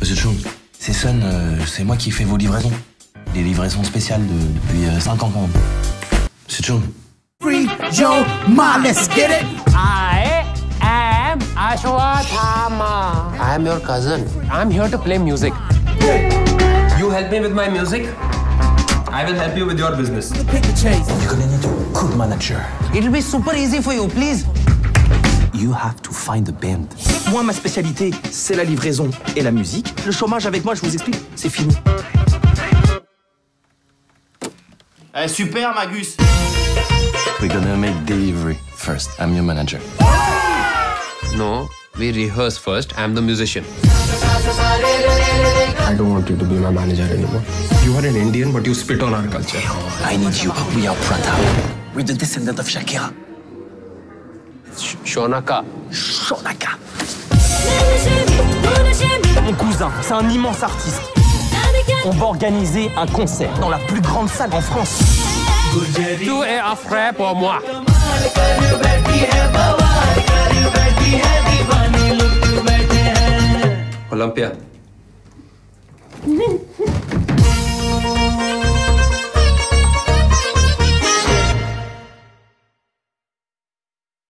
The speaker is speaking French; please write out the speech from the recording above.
Monsieur Chou, c'est Sun, c'est moi qui fais vos livraisons. Les livraisons spéciales depuis 5 ans quand même. Monsieur Chou. Free Joe Ma, let's get it! I am Ashwathama. I am your cousin. I'm here to play music. You help me with my music, I will help you with your business. You're gonna need a good manager. It'll be super easy for you, please. You have to find a band. Moi, ma spécialité, c'est la livraison et la musique. Le chômage avec moi, je vous explique, c'est fini. Eh, super, Magus. We're gonna make delivery first. I'm your manager. No, we rehearse first. I'm the musician. I don't want you to be my manager anymore. You are an Indian, but you spit on our culture. I need you. We are Pratap. We're the descendant of Shakira. Shonaka. Shonaka. Mon cousin, c'est un immense artiste. On va organiser un concert dans la plus grande salle en France. Tu es un frère pour moi. Olympia.